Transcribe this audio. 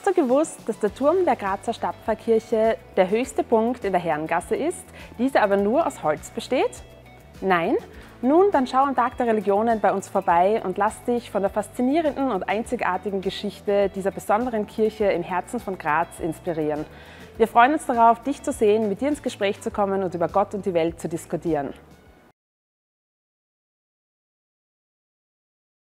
Hast du gewusst, dass der Turm der Grazer Stadtpfarrkirche der höchste Punkt in der Herrengasse ist, diese aber nur aus Holz besteht? Nein? Nun, dann schau am Tag der Religionen bei uns vorbei und lass dich von der faszinierenden und einzigartigen Geschichte dieser besonderen Kirche im Herzen von Graz inspirieren. Wir freuen uns darauf, dich zu sehen, mit dir ins Gespräch zu kommen und über Gott und die Welt zu diskutieren.